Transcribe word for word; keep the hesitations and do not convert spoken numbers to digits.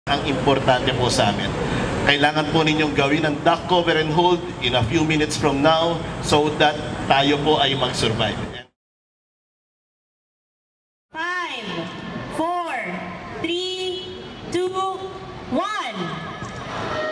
Ang importante po sa amin. Kailangan po ninyong gawin ang duck cover and hold in a few minutes from now so that tayo po ay mag-survive. Five, four, three, two, one.